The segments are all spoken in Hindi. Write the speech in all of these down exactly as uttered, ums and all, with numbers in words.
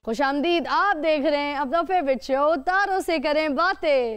खुशामदीद, आप देख रहे हैं अपना फेवरेट शो तारों से करें बातें।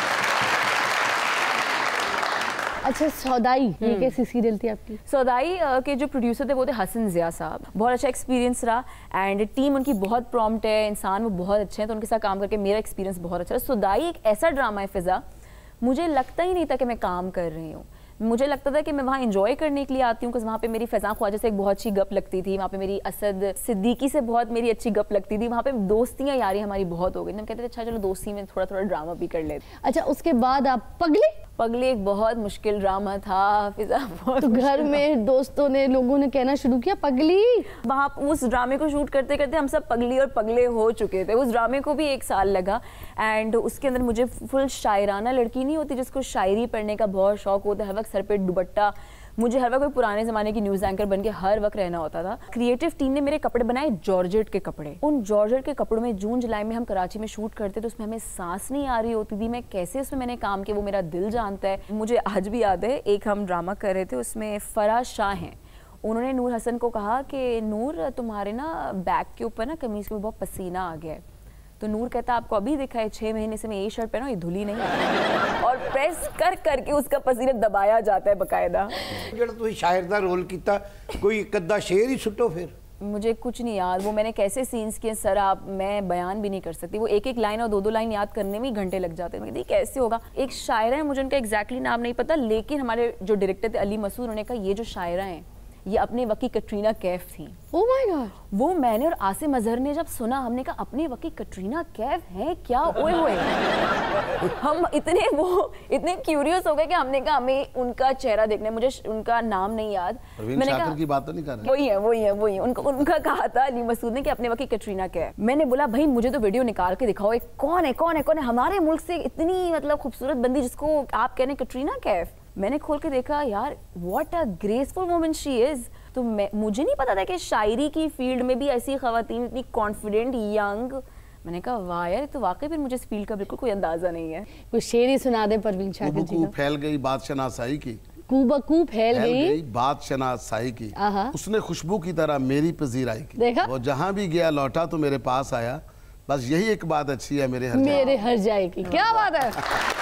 अच्छा सौदाई, ये कैसी सीरियल थी आपकी? सौदाई के जो प्रोड्यूसर थे वो थे हसन जिया साहब। बहुत अच्छा एक्सपीरियंस रहा एंड टीम उनकी बहुत प्रॉम्प्ट है, इंसान वो बहुत अच्छे हैं, तो उनके साथ काम करके मेरा एक्सपीरियंस बहुत अच्छा है। सौदाई एक ऐसा ड्रामा है फिजा, मुझे लगता ही नहीं था कि मैं काम कर रही हूँ। मुझे लगता था कि मैं वहाँ एंजॉय करने के लिए आती हूँ, वहाँ पे मेरी फैज़ान ख्वाजा से एक बहुत अच्छी गप लगती थी, वहाँ पे मेरी असद सिद्दीकी से बहुत मेरी अच्छी गप लगती थी, वहाँ पे दोस्तियाँ यारी हमारी बहुत हो गई। हम कहते थे अच्छा चलो दोस्ती में थोड़ा थोड़ा ड्रामा भी कर लेते। अच्छा उसके बाद आप पगली? पगली एक बहुत मुश्किल ड्रामा था फिजा। तो घर में दोस्तों ने लोगों ने कहना शुरू किया पगली। वहाँ उस ड्रामे को शूट करते करते हम सब पगली और पगले हो चुके थे। उस ड्रामे को भी एक साल लगा एंड उसके अंदर मुझे फुल शायराना लड़की नहीं होती जिसको शायरी पढ़ने का बहुत शौक होता है, हर वक्त सर पे दुपट्टा, मुझे हर वक्त कोई पुराने ज़माने की न्यूज़ एंकर बन के हर वक्त रहना होता था। क्रिएटिव टीम ने मेरे कपड़े बनाए जॉर्जेट के कपड़े। उन जॉर्जेट के कपड़ों में जून जुलाई में हम कराची में शूट करते तो उसमें हमें सांस नहीं आ रही होती थी। मैं कैसे उसमें मैंने काम किया वो मेरा दिल जानता है। मुझे आज भी याद है, एक हम ड्रामा कर रहे थे, उसमें फराज शाह हैं, उन्होंने नूर हसन को कहा कि नूर तुम्हारे ना बैक के ऊपर ना कमीज़ के ऊपर बहुत पसीना आ गया है। तो नूर कहता आपको अभी दिखा है, छः महीने से मैं ये शर्ट पहना, ये धुली नहीं। और प्रेस कर करके उसका पसीना दबाया जाता है बकायदा। जो तुम शायर का रोल किया, कोई कद्दा शेर ही सुटो फिर। मुझे कुछ नहीं याद, वो मैंने कैसे सीन्स किए सर, आप मैं बयान भी नहीं कर सकती। वो एक एक लाइन और दो दो लाइन याद करने में ही घंटे लग जाते हैं। मैं कहती कैसे होगा। एक शायरा है, मुझे उनका एग्जैक्टली नाम नहीं पता, लेकिन हमारे जो डायरेक्टर थे अली मसूद, उन्होंने कहा ये जो शायरा हैं ये अपने वक्त की कटरीना कैफ थी। Oh my god. वो मैंने और आसिम अजहर ने जब सुना, हमने कहा अपने वक्त की कटरीना कैफ है क्या? ओए होए। हम इतने वो इतने क्यूरियस हो गए कि हमने कहा हमें उनका चेहरा देखना है। मुझे उनका नाम नहीं याद, मैंने कहा की बात तो नहीं कर रहे। वही है वही है वही है उनका उनका कहा था अली मसूद ने कि अपने वक्त की कटरीना कैफ। मैंने बोला भाई मुझे तो वीडियो निकाल के दिखाओ, एक कौन है कौन है कौन है हमारे मुल्क से इतनी मतलब खूबसूरत बंदी जिसको आप कह रहे हैं कटरीना कैफ। मैंने खोल के देखा, यार what a graceful woman she is. तो मैं मुझे नहीं पता था कि शायरी की फील्ड में भी ऐसी खवातीन इतनी कॉन्फिडेंट यंग। मैंने कहा वाह यार, तो वाकई फिर मुझे इस फील्ड का बिल्कुल कोई अंदाजा नहीं है। कोई शेर ही सुना दे परवीन शाकिर जी का। फैल गई बात शनासाई की, कूबकू फैल गई बात शनासाई की, उसने खुशबू की तरह मेरी पजीराई की। देखा? वो जहाँ भी गया लौटा तो मेरे पास आया, बस यही एक बात अच्छी है मेरे हर मेरे हर जाए की। क्या बात है,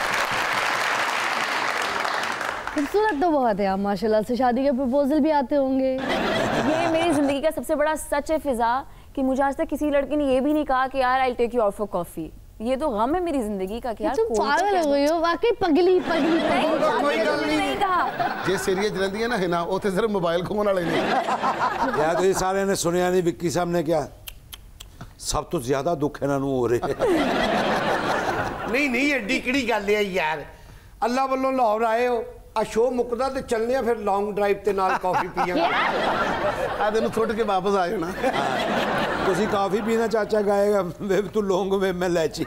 खूबसूरत तो बहुत है आप माशाल्लाह से। शादी के प्रपोजल भी आते होंगे। ये मेरी जिंदगी का सबसे बड़ा सच है फिजा कि मुझे आज तक किसी लड़के ने ये भी नहीं कहा कि यार I take you out for coffee. ये तो गम है मेरी जिंदगी का कि यार तुम पागल हो गई हो वाकई। पगली पगली नहीं कहा जे सीरीज जल्दी है ना है ना ओथे सिर्फ मोबाइल खोन वाले नहीं यार तो ये सारे ने सुनिया नहीं विक्की साहब ने क्या सब तो ज्यादा दुख इन्हां नूं हो रहे। नहीं नहीं एडी किहड़ी गल है यार, अल्लाह वालों लाहौर आए हो, आ शो मुकदा ते चलने फिर लॉन्ग ड्राइव ते नाल कॉफी पियां आ दिन छुट के वापस आ जाना। तुसी कॉफी पीना चाचा गाएगा वे तू लौंग में मैं इलायची।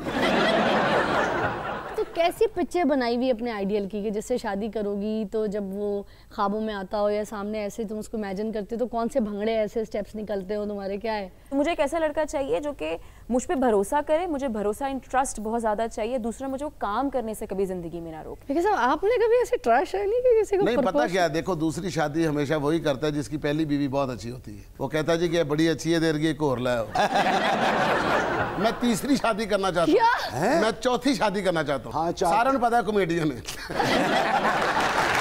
तो कैसी पिक्चर बनाई हुई अपने आइडियल की कि जिससे शादी करोगी तो जब वो ख्वाबों में आता हो या सामने ऐसे तुम उसको इमेजिन करते हो तो कौन से भंगड़े ऐसे स्टेप्स निकलते हो तुम्हारे, क्या है? मुझे एक ऐसा लड़का चाहिए जो कि मुझ पे भरोसा करे, मुझे भरोसा इन ट्रस्ट बहुत ज़्यादा चाहिए। दूसरा मुझे वो काम करने से कभी ज़िंदगी में ना रोके। लेकिन साहब आपने कभी ऐसे ट्रस्ट है नहीं कि किसी को नहीं पता क्या, देखो दूसरी शादी हमेशा वही करता है जिसकी पहली बीवी बहुत अच्छी होती है। वो कहता है जी कि बड़ी अच्छी है देर की एक और लाओ। मैं तीसरी शादी करना चाहता हूँ, मैं चौथी शादी करना चाहता हूँ। हाँ, सारा ने पता है कॉमेडियन है।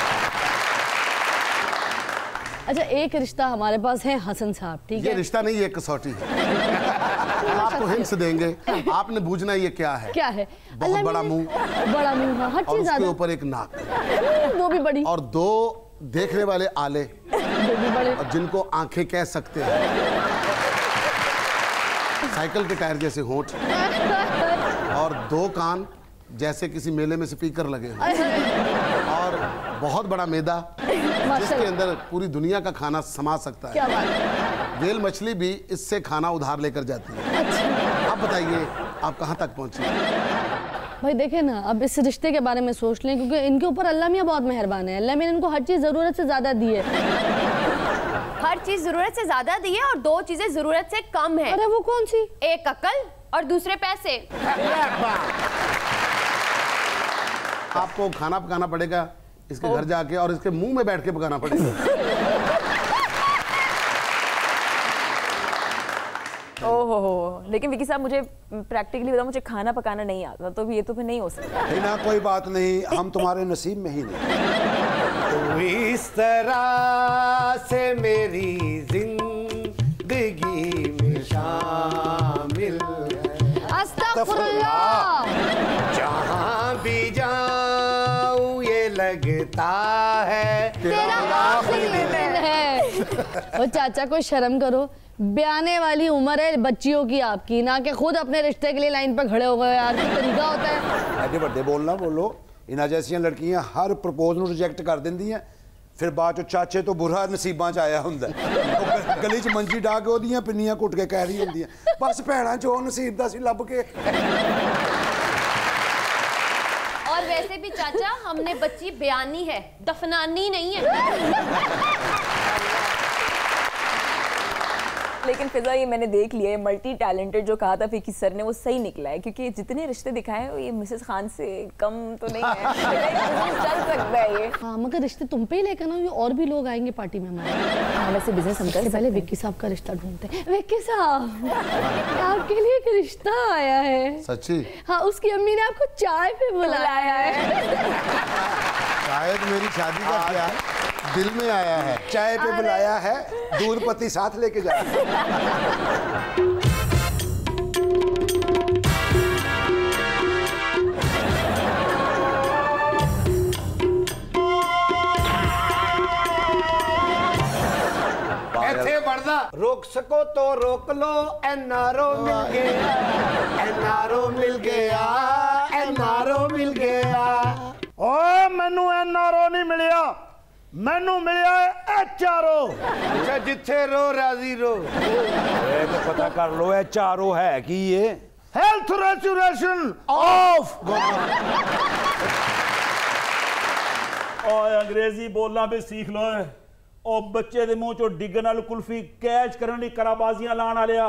अच्छा एक रिश्ता हमारे पास है हसन साहब, ठीक है? ये रिश्ता नहीं, ये कसौटी है। आपको हिंट्स देंगे, आपने बूझना ये क्या है। क्या है? बहुत बड़ा मुंह, बड़ा मुंह, हाँ, हर और चीज उसके ऊपर एक नाक, दो भी बड़ी, और दो देखने वाले आले, दो भी बड़े, और जिनको आंखें कह सकते हैं, साइकिल के टायर जैसे होंठ, और दो कान जैसे किसी मेले में स्पीकर लगे हैं, और बहुत बड़ा मैदा जिसके अंदर पूरी दुनिया का खाना समा सकता है। क्या बात है? वेल मछली भी इससे खाना उधार लेकर जाती है। अच्छा। अब बताइए आप कहाँ तक पहुँचे? भाई देखे ना, अब इस रिश्ते के बारे में सोच लें क्योंकि इनके ऊपर अल्लाह मियाँ बहुत मेहरबान है। अल्लाह मियाँ इनको हर चीज़ ज़रूरत से ज़्यादा दी है। हर चीज़ ज़रूरत से ज़्यादा दी है और दो चीज़ें ज़रूरत से कम है। अरे वो कौन सी? एक अकल और दूसरे पैसे। आपको खाना पकाना पड़ेगा इसके घर जाके, और इसके मुंह में बैठ के पकाना पड़ेगा। ओहो लेकिन विकी साहब मुझे प्रैक्टिकली बताओ, मुझे खाना पकाना नहीं आता, तो ये तो फिर नहीं हो सकता। ना कोई बात नहीं, हम तुम्हारे नसीब में ही नहीं। तो इस तरह से मेरी जिंदगी में शामिल अस्तगफुरुल्लाह। जहाँ भी जाऊँ ये लगता है तेरा आखिरी दिन है। ओ चाचा को शर्म करो, ब्याने वाली उम्र है बच्चियों की आपकी, ना कि खुद अपने रिश्ते के लिए लाइन पर खड़े हो गए। यार कोई तरीका होता है? एडे बड़े बोलना बोलो। इन्हां जैसियां लड़कियां हर प्रपोज नूं रिजेक्ट कर दिंदियां, फिर बाद चो चाचे तो बुरा नसीबां च आया हुंदा है। गली च मंजी डा के ओदियां पिन्नियां घुट के कह रही हुंदियां, बस भैणां जो नसीब दा सी लभ के। और वैसे भी चाचा, हमने बच्ची बयानी है, दफनानी नहीं है। लेकिन फिजा ये मैंने देख लिया है, मल्टी टैलेंटेड जो कहा था फिकी सर ने वो सही निकला है, क्योंकि जितने रिश्ते दिखाए ये मिसेस खान से कम तो नहीं है। चल सकता है ये। हाँ मगर रिश्ते तुम पे ही लेकर ना, ये और भी लोग आएंगे पार्टी में हमारे। हाँ वैसे बिजनेस हम कर पहले विक्की साहब का रिश्ता ढूंढते हैं। विक्की साहब आपके लिए एक रिश्ता आया है। सच्ची? हाँ, उसकी अम्मी ने आपको चाय पे बुलाया है। शायद मेरी शादी का क्या दिल में आया है। चाय पे बुलाया है, दूध पत्ती साथ लेके जा। ऐसे बढ़दा रोक सको तो रोक लो, एनआरओ मिल गया, एनआरओ मिल गया, एनआरओ मिल गया। ओए मैनू एनआरओ नहीं मिलिया, मैनू मिलिया एचआरओ। अच्छा जिथे रो राजी रो। ए तो पता कर लो एचआरओ है कि ये हेल्थ रेस्टोरेशन ऑफ। ओए अंग्रेजी बोलना भी सीख लो। ओ बच्चे दे मुंह चो डिगन वाली कुल्फी कैच करने लई कराबाजियां लाण वालिया।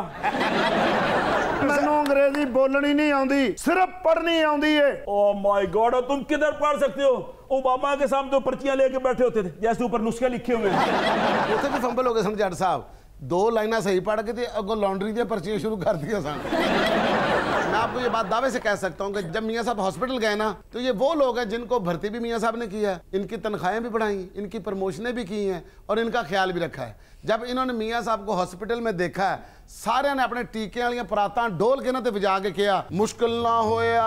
मैनू अंग्रेजी बोलनी नहीं आउंदी, सिर्फ पढ़नी आउंदी है। ओ माय गॉड, तुम किधर पढ़ सकते हो? ओबामा के सामने तो पर्चियां लेके बैठे होते थे जैसे ऊपर नुस्खे लिखे हुए हैं। उसे भी फंबल हो गए सन जट साहब, दो लाइना सही पढ़ के थे, अगो लॉन्ड्री दी पर्चियां शुरू कर दिया सन। मैं आपको ये बात दावे से कह सकता हूँ कि जब मियाँ साहब हॉस्पिटल गए ना, तो ये वो लोग हैं जिनको भर्ती भी मियाँ साहब ने किया है, इनकी तनख्वाहें भी बढ़ाई, इनकी प्रमोशनें भी की हैं और इनका ख्याल भी रखा है। जब इन्होंने मियाँ साहब को हॉस्पिटल में देखा है, सारे ने अपने टीके वाली परातां डोल के ना ते बजा के किया, मुश्किल ना होया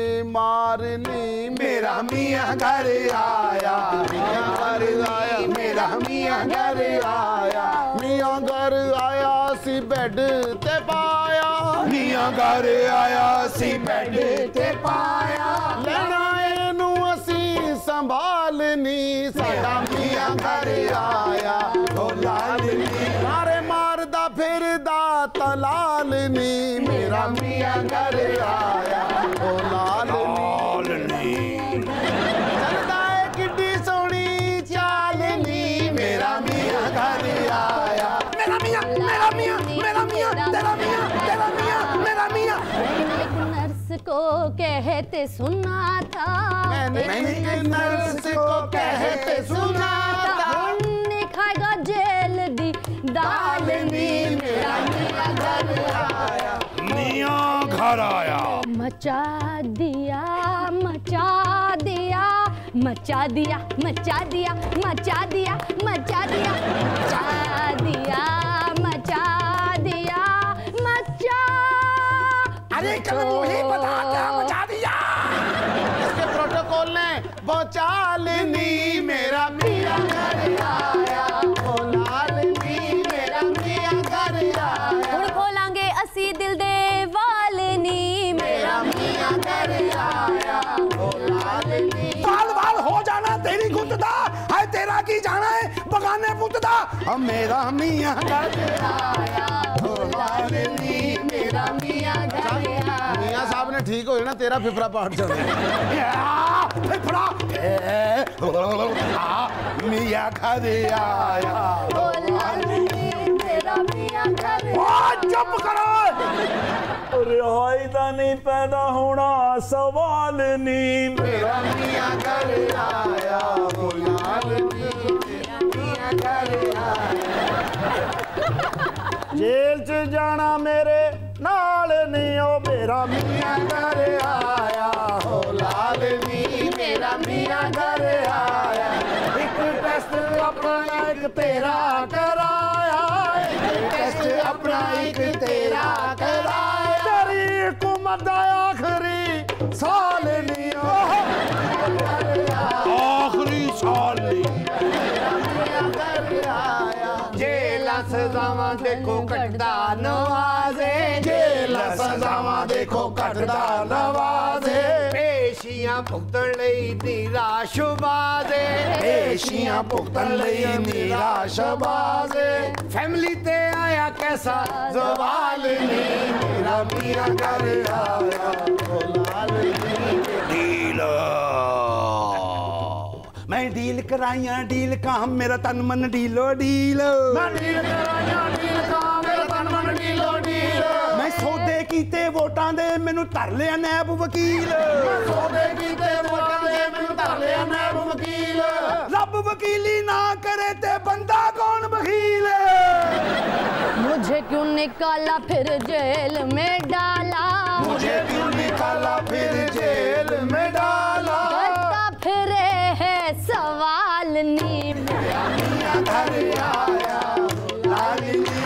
बीमारनी मेरा मियाँ घर आया, मियाँ घर आया, मेरा मियाँ घर आया, मियाँ घर आया सी बेड ते पाया, मियाँ घर आया सी बेड ते पाया, लेना एनू असी संभालनी, साडा मियाँ घर आया ओ लालनी, मारे मारदा फिरदा तलालनी, मेरा मियाँ घर आया ओ लालनी, चलदा है किड्डी सोहनी चालनी, मेरा मियाँ घर आया, मेरा मियाँ मेरा मियाँ मेरा मियाँ तेरा मियाँ तेरा मियाँ मेरा मियाँ। एक नर्स को कहते सुना था, मैंने एक नर्स को कहते सुना था, उन्हें खाएगा जेल दी दालनी, मेरा मियाँ घर आया, मियाँ घर आया, मचा दिया मचा दिया मचा दिया मचा दिया मचा दिया मचा दिया मचा दिया मचा दिया मचा। अरे कल मुझे बता क्या मचा दिया, इसके प्रोटोकॉल ने बचालनी, मेरा मियाँ घर आया ओ लालनी, मेरा मियाँ घर आया, हुण खोलांगे असी दिल दे वालनी, मेरा मियाँ घर आया ओ लालनी। बाल बाल हो जाना तेरी गुत्ता है, तेरा की जाना है बगाने पुतदा, हम मेरा मियाँ घर आया ओ लालनी, मेरा मियाँ घर आया। मियाँ साहब ने ठीक हो ना, तेरा फिफड़ा पाट चढ़ फिफड़ा मियाँ घर आया ओ लालनी, मेरा मियाँ घर चुप करो। रिहाई का नहीं पैदा होना सवाल नहीं, मेरा मियाँ घर आया ओ लालनी, मेरा मियाँ घर आया। जेल च जाना मेरे नाल मेरा मियाँ घर आया हो लालनी मेरा मियाँ घर आया एक टेस्ट अपना एक तेरा कराया एक टेस्ट अपना एक तेरा कराया तेरी हुकूमत दा आखिरी साल नहीं आखिरी साल नहीं जेला सजावां देखो कटदा नवाजे जेला सजावां देखो कटदा नवाजे पेशियां भुगतण लई नीरा शबाजे पेशियां भुगतण लई नीरा शबाजे फैमिली ते आया कैसा जवाल नी मेरा मियां घर आया ओ लाल डील मैं डील कराइया डील काम मेरा तन मन डीलो डील मैं डील कराइया डील काम मेरा तन मन डीलो डील मैं सौदे कीते वोटां दे मैनू धर लिया नैब वकील मैं सौदे कीते वोटां दे मैनू धर लिया नैब वकील रब वकीली ना करे ते बंदा कौन वकील मुझे क्यों निकाला फिर जेल में डाला मुझे क्यों निकाला फिर जेल में डाला करता फिरे है सवाल नी मेरा मियाँ घर आया लालनी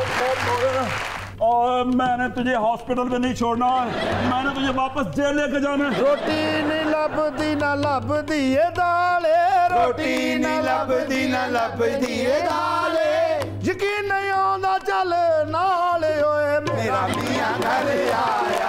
और मैंने तुझे हॉस्पिटल में नहीं छोड़ना मैंने तुझे वापस जेल लेके जाना है रोटी नहीं लभदी ना लभदी ये दाले रोटी नहीं लभदी ना लभदी ये दाले यकीन नहीं आंदा चल नाल ओए मेरा मियाँ घर आया